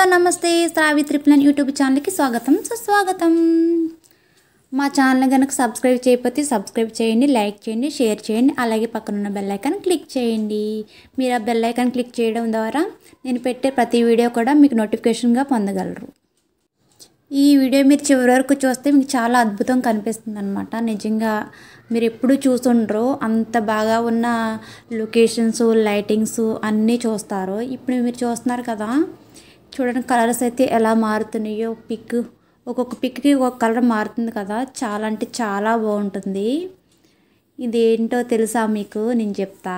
నమస్తే Savitri plan YouTube ఛానల్కి స్వాగతం సుస్వాగతం. మా ఛానల్ కనుక సబ్స్క్రైబ్ చేయకపోతే సబ్స్క్రైబ్ చేయండి, లైక్ చేయండి, షేర్ చేయండి, అలాగే పక్కన ఉన్న బెల్ ఐకాన్ క్లిక్ చేయండి. మీరు ఆ బెల్ ఐకాన్ క్లిక్ చేయడం ద్వారా నేను పెట్టే ప్రతి వీడియో కూడా మీకు నోటిఫికేషన్గా పొందగలరు. ఈ వీడియో మీరు చివరి వరకు చూస్తే మీకు చాలా అద్భుతం కనిపిస్తుంది అనమాట. నిజంగా మీరు ఎప్పుడు చూసుండ్రో అంత బాగా ఉన్న లొకేషన్స్, లైటింగ్స్ అన్నీ చూస్తారు. ఇప్పుడు మీరు చూస్తున్నారు కదా, చూడండి కలర్స్ అయితే ఎలా మారుతున్నాయో. ఒక్కొక్క పిక్కి ఒక్కొక్క కలర్ మారుతుంది కదా, చాలా అంటే చాలా బాగుంటుంది. ఇదేంటో తెలుసా మీకు? నేను చెప్తా.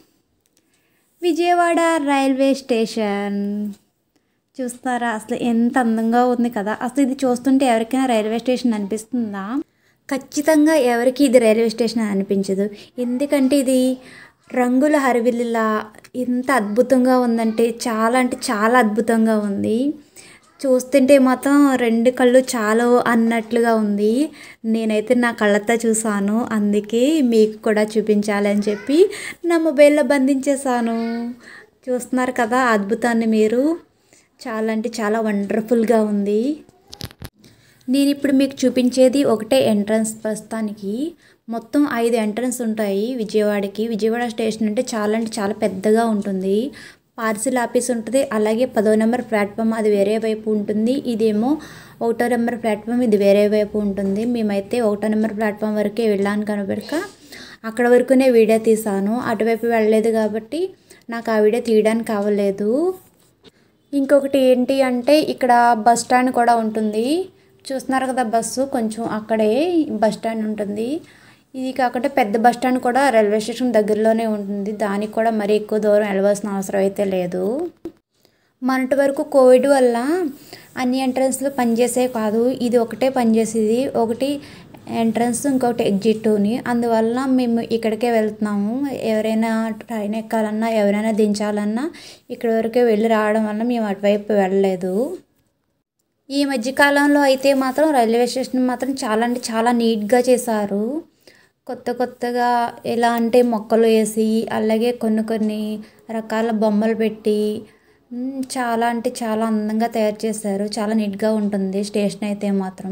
విజయవాడ రైల్వే స్టేషన్ చూస్తారా? అసలు ఎంత అందంగా ఉంది కదా. అసలు ఇది చూస్తుంటే ఎవరికైనా రైల్వే స్టేషన్ అనిపిస్తుందా? ఖచ్చితంగా ఎవరికి ఇది రైల్వే స్టేషన్ అనిపించదు. ఎందుకంటే ఇది రంగుల హరివిల్లులా ఎంత అద్భుతంగా ఉందంటే చాలా అద్భుతంగా ఉంది. చూస్తుంటే మాత్రం రెండు కళ్ళు చాలు అన్నట్లుగా ఉంది. నేనైతే నా కళ్ళతో చూసాను, అందుకే మీకు కూడా చూపించాలి అని చెప్పి నా మొబైల్లో బంధించేసాను. చూస్తున్నారు కదా అద్భుతాన్ని మీరు. చాలా అంటే చాలా వండర్ఫుల్గా ఉంది. నేను ఇప్పుడు మీకు చూపించేది ఒకటే ఎంట్రన్స్. ప్రస్తుతానికి మొత్తం 5 ఎంట్రన్స్ ఉంటాయి విజయవాడకి. విజయవాడ స్టేషన్ అంటే చాలా పెద్దగా ఉంటుంది. పార్సిల్ ఆఫీస్ ఉంటుంది, అలాగే 10వ నెంబర్ ప్లాట్ఫామ్ అది వేరే వైపు ఉంటుంది. ఇదేమో 1వ నెంబర్ ప్లాట్ఫామ్, ఇది వేరే వైపు ఉంటుంది. మేమైతే 1వ నెంబర్ ప్లాట్ఫామ్ వరకే వెళ్ళాను కనుక అక్కడ వరకునే వీడియో తీసాను. అటువైపు వెళ్ళలేదు కాబట్టి నాకు ఆ వీడియో తీయడానికి అవ్వలేదు. ఇంకొకటి ఏంటి అంటే ఇక్కడ బస్ స్టాండ్ కూడా ఉంటుంది. చూస్తున్నారు కదా, బస్సు కొంచెం అక్కడే బస్ స్టాండ్ ఉంటుంది. ఇది కాకుండా పెద్ద బస్ స్టాండ్ కూడా రైల్వే స్టేషన్ దగ్గరలోనే ఉంటుంది. దానికి కూడా మరీ ఎక్కువ దూరం వెళ్ళవలసిన అవసరం అయితే లేదు. మొన్నటి వరకు కోవిడ్ వల్ల అన్ని ఎంట్రన్స్లు పనిచేసే కాదు, ఇది ఒకటే పనిచేసేది. ఒకటి ఎంట్రన్స్, ఇంకొకటి ఎగ్జిట్ని. అందువల్ల మేము ఇక్కడికే వెళ్తున్నాము. ఎవరైనా ట్రైన్ ఎక్కాలన్నా, ఎవరైనా దించాలన్నా ఇక్కడి వరకే వెళ్ళి రావడం వల్ల మేము అటువైపు వెళ్ళలేదు. ఈ మధ్యకాలంలో అయితే మాత్రం రైల్వే స్టేషన్ మాత్రం చాలా నీట్గా చేశారు. కొత్తగా ఎలా అంటే మొక్కలు వేసి, అలాగే కొన్ని రకాల బొమ్మలు పెట్టి చాలా అంటే చాలా అందంగా తయారు చేశారు. చాలా నీట్గా ఉంటుంది స్టేషన్ అయితే మాత్రం.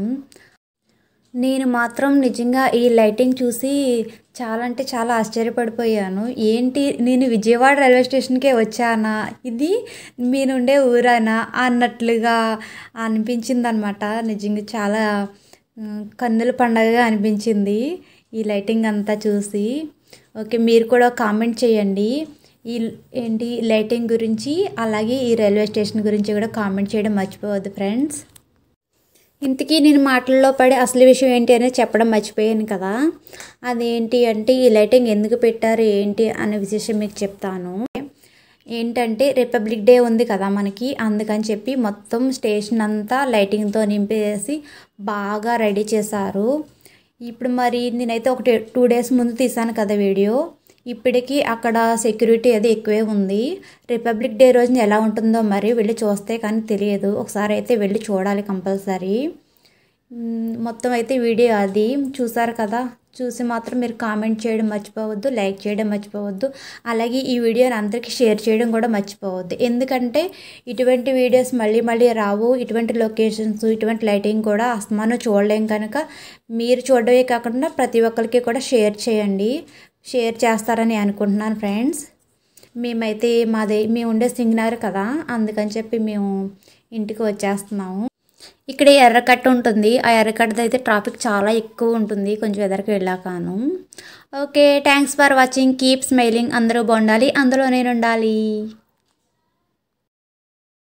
నేను మాత్రం నిజంగా ఈ లైటింగ్ చూసి చాలా అంటే చాలా ఆశ్చర్యపడిపోయాను. ఏంటి, నేను విజయవాడ రైల్వే స్టేషన్కే వచ్చానా, ఇది మీనుండే ఊరానా అన్నట్లుగా అనిపించింది అనమాట. నిజంగా చాలా కన్నుల పండగగా అనిపించింది ఈ లైటింగ్ అంతా చూసి. ఓకే, మీరు కూడా కామెంట్ చేయండి ఏంటి లైటింగ్ గురించి, అలాగే ఈ రైల్వే స్టేషన్ గురించి కూడా కామెంట్ చేయడం మర్చిపోవద్దు ఫ్రెండ్స్. ఇంతకీ నేను మాటల్లో పడి అసలు విషయం ఏంటి అనేది చెప్పడం మర్చిపోయాను కదా. అదేంటి అంటే ఈ లైటింగ్ ఎందుకు పెట్టారు ఏంటి అనే విశేషం మీకు చెప్తాను. ఏంటంటే రిపబ్లిక్ డే ఉంది కదా మనకి, అందుకని చెప్పి మొత్తం స్టేషన్ అంతా లైటింగ్తో నింపేసి బాగా రెడీ చేశారు. ఇప్పుడు మరి నేనైతే 2 డేస్ ముందు తీసాను కదా వీడియో. ఇప్పటికీ అక్కడ సెక్యూరిటీ అది ఎక్కువే ఉంది. రిపబ్లిక్ డే రోజున ఎలా ఉంటుందో మరి వెళ్ళి చూస్తే కానీ తెలియదు. ఒకసారి అయితే వెళ్ళి చూడాలి కంపల్సరీ. మొత్తం అయితే వీడియో అది చూసారు కదా. చూసి మాత్రం మీరు కామెంట్ చేయడం మర్చిపోవద్దు, లైక్ చేయడం మర్చిపోవద్దు, అలాగే ఈ వీడియోని అందరికీ షేర్ చేయడం కూడా మర్చిపోవద్దు. ఎందుకంటే ఇటువంటి వీడియోస్ మళ్ళీ రావు. ఇటువంటి లొకేషన్స్, ఇటువంటి లైటింగ్ కూడా అస్తమానం చూడలేం కనుక మీరు చూడడమే కాకుండా ప్రతి ఒక్కరికి కూడా షేర్ చేయండి. షేర్ చేస్తారని అనుకుంటున్నాను ఫ్రెండ్స్. మేమైతే మేము ఉండే సింగనగర్ కదా, అందుకని చెప్పి మేము ఇంటికి వచ్చేస్తున్నాము. ఇక్కడ ఎర్రకట్ట ఉంటుంది. ఆ ఎర్రకట్ట అయితే ట్రాఫిక్ చాలా ఎక్కువ ఉంటుంది కొంచెం ఎదరికి వెళ్ళాకాను. Okay, thanks for watching. Keep smiling. అందరూ బాగుండాలి, అందులో నేను ఉండాలి.